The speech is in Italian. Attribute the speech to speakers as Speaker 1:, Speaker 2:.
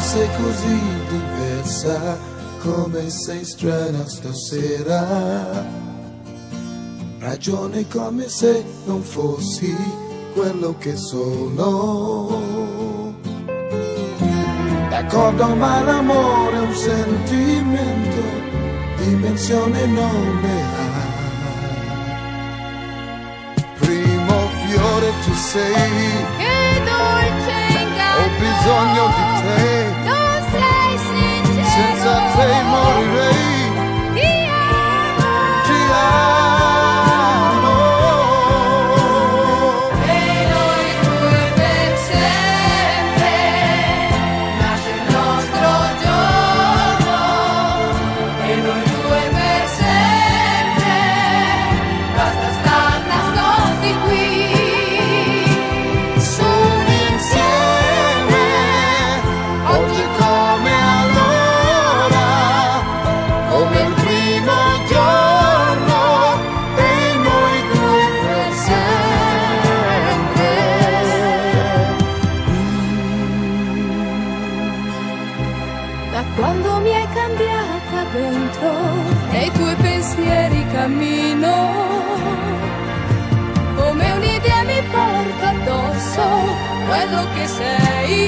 Speaker 1: sei così diversa, come sei strana stasera. Ragioni come se non fossi quello che sono. D'accordo, ma l'amore è un sentimento, dimensione non ne ha. Primo fiore tu sei,
Speaker 2: che dolce inganno,
Speaker 1: ho bisogno di te,
Speaker 2: non sei sincero,
Speaker 1: senza te morirei.
Speaker 2: Ti amo,
Speaker 1: Ti amo.
Speaker 2: e noi due per sempre, nasce il nostro giorno, e noi due per sempre, basta star nascosti qui.
Speaker 1: Soli insieme, oggi come allora, come il primo giorno, e noi due per sempre.
Speaker 2: Da quando mi hai cambiata dentro, nei tuoi pensieri cammino, come un'idea mi porta addosso quello che sei.